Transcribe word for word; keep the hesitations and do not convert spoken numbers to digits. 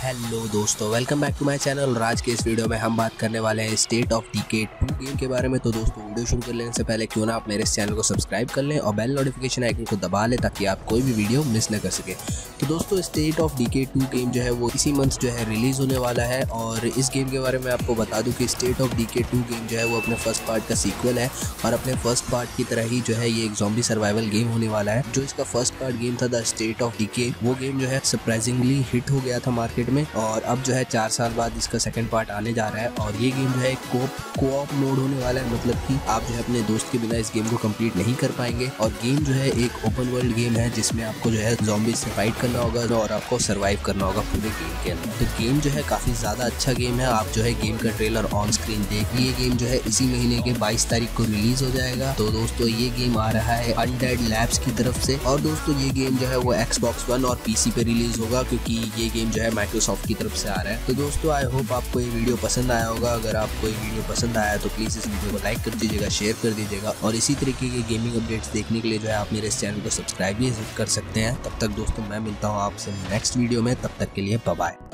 Hello दोस्तों, welcome back to my channel. और आज के इस वीडियो में हम बात करने वाले हैं state of decay two game के बारे में। तो दोस्तों, वीडियो शुरू कर लेने से पहले क्यों ना आप मेरे इस चैनल को सब्सक्राइब कर लें और बेल नोटिफिकेशन आइकन को दबा लें ताकि आप कोई भी वीडियो मिस न कर सके। तो दोस्तों, state of decay two game जो है वो इसी मंथ जो है रिलीज होने वाला है। और इस गेम के बारे में आपको बता दूं कि state of decay two game जो है वो अपने फर्स्ट पार्ट का सीक्वल है और अपने फर्स्ट पार्ट की तरह ही जो है ये एक ज़ॉम्बी सर्वाइवल गेम होने वाला है। जो इसका फर्स्ट पार्ट गेम था द स्टेट ऑफ डीके, वो गेम जो है सरप्राइजिंगली हिट हो गया था मार्केट में और अब जो है चार साल बाद इसका सेकंड पार्ट आने जा रहा है। और ये गेम जो है कोप कोऑप मोड होने वाला है, मतलब कि आप जो है अपने दोस्त के बिना इस गेम को कंप्लीट नहीं कर पाएंगे। और गेम जो है एक ओपन वर्ल्ड गेम है जिसमें आपको जो है ज़ॉम्बी से फाइट करना होगा और आपको सरवाइव करना होगा पूरे गेम के अंदर। तो गेम जो है काफ़ी ज़्यादा अच्छा गेम है। आप जो है गेम का ट्रेलर ऑन स्क्रीन देखिए। गेम जो है इसी महीने के बाईस तारीख को रिलीज हो जाएगा। तो दोस्तों, ये गेम आ रहा है अनडेड लैब्स की तरफ से। और दोस्तों, ये गेम जो है वो एक्सबॉक्स वन और पीसी पे रिलीज होगा क्योंकि ये गेम जो है माइक्रोसॉफ्ट की तरफ से आ रहा है। तो दोस्तों, आई होप आपको ये वीडियो पसंद आया होगा। अगर आपको ये वीडियो पसंद आया तो प्लीज़ इस वीडियो को लाइक कर दीजिएगा, शेयर कर दीजिएगा और इसी तरीके के गेमिंग अपडेट्स देखने के लिए जो है आप मेरे इस चैनल को सब्सक्राइब भी कर सकते हैं। तब तक दोस्तों, मैं मिलता हूँ आपसे नेक्स्ट वीडियो में। तब तक के लिए बाय बाय।